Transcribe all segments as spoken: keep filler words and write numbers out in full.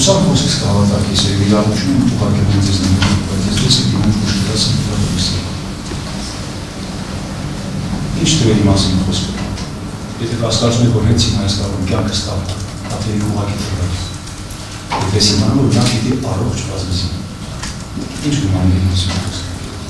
Ուսան խոսքս կհավատակես և իրավությունում ուղարկել ձեզ նմին, բայց ես ձեզ եք իմում խոշտրասն իրավությունում։ Ինչ թվերի մասին խոսքը։ Եթե կասկածում եք, որ հենց հիմա ես կարող կյանքը ստավը, տատերի ուղակի թվերի։ Եթե սիմանամ, որ նա պիտի առողջ բազմզին։ Ինչ գումանների մասին խոսքը։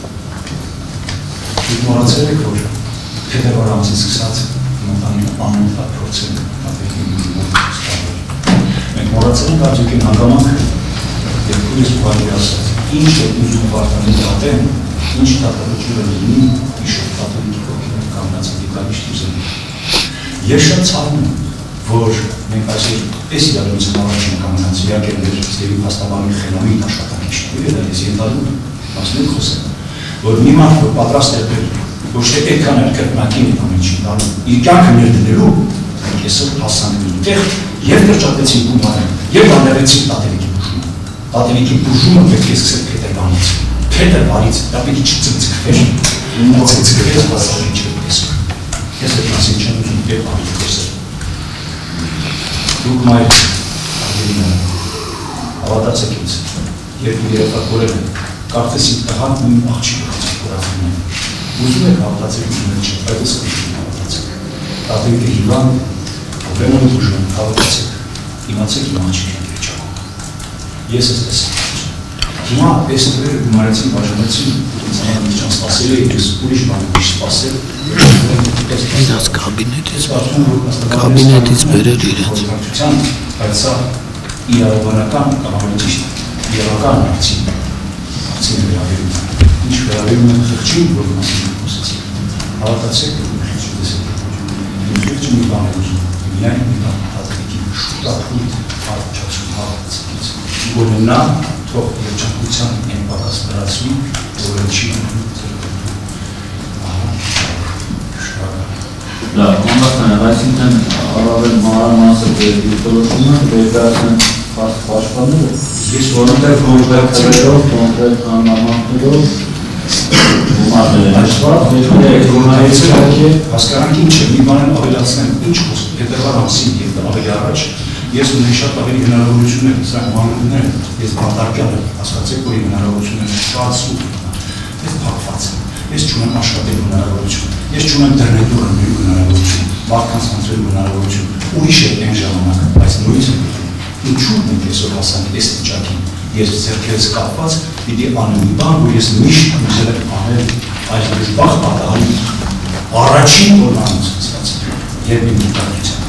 Դուք մոռացել եք, որ փետրվար ամսից սկսած մոտանի անընդհատ փորձել տատերի մոտ ստավեր։ Մենք մոռացել ենք արդյոք հանգամանքը, և քույրս ուղղակի ասաց, ինչ է ուզում վարտանի դատեն, ինչ դատավճիռը լինի, իշով տատերի կողքին կանգնած դիտալիշտ ուզելի։ Ես շատ ցավում եմ, որ մենք այսօր այս իրավիճակում առաջին կանգնած իհարկե մեր ձերի փաստաբանի խելամիտ աշխատանքիչները դա ես ենթադրում եմ, բայց մենք խոսենք, որ մի մարդ որ պատրաստ է դեր, ոչ թե այդքան էլ կրկնակին է ամեն ինչ դառնում, իր կյանքը ներդնելու, մենք այսօր հասանք մի տեղ և կրճատեցին գումարը, և բաներեցին տատերիկի բուժումը։ Տատերիկի բուժումը պետք է սկսել Փետրվարից։ Փետրվարից դա պիտի չծգծգվեր, նա ծգծգվեց, բայց ինչ է տեսնում։ Ես այդ մասին չեմ ուզում դեպ ավելի խոսել։ Դուք մայր արգելին հավատացեք ինձ, երբ ու երեխա կորել են, կարծես իմ տղան ու իմ աղջիկը կորածում են։ Ուզում եք հավատացեք իմ մեջ, բայց ես խնդրում հավատացեք։ Տատերիկը հիվանդ, ովեն ու բուժում, հավատացեք, իմացեք իմ աղջիկն երջանում։ Ես ես տեսեմ։ Հիմա այս նվերը գումարեցին, բաժանեցին, ինձ համար մի ճան սպասել է, ես ուրիշ բան ուրիշ սպասել։ Իրաց կաբինետից, կաբինետից բերել իրաց։ Բայց սա իրավաբանական կամ ավելի ճիշտ իրավական արդին, արդին վերաբերում է։ Ինչ վերաբերում է խղճին, որ մասին խոսեցիք։ Հավատացեք, որ խղճի տեսեք։ Իմ խղճը մի բան է ուզում, միայն մի բան հատկիկի շուտապույտ առաջացում հավատացիքից։ Որ նա թող երջանկության են պակաս դրացվի, որը չի ունում ձերկոտում։ Ահա, շնորհակալ։ Լավ, համարցան, այսինքն առավել մանրամասը դիրքորոշումը վերջացնեն պաշտպանները։ Ես որոնտեղ կոնկրետներով, կոնկրետ աննամանքներով հասկանանք ինչ է, մի բան ավելացնեմ, ինչ խոսք, փետրվար ամսին և ավելի առաջ, ես ունեի շատ ավելի հնարավորություններ, սրանք մանրուկներ են, ես բարտարկյալ եմ, հասկացեք, որ իմ հնարավորությունները շատ սուր են, ես փակված եմ, ես չունեմ աշխատելու հնարավորություն, ես չունեմ դռնետուր ընելու հնարավորություն, մարդկանց հանձնելու հնարավորություն, ուրիշ է այն ժամանակ, բայց նույնիսկ եմ գտնում, ինչու մենք այսօր հասանք այս վիճակին, ես ձեռքերս կապված, պիտի անեմ մի բան, որ ես միշտ ուզել եմ անել այս դժբախտ պատահարի առաջին օրվանից ստացել, երբ իմ դիտարկության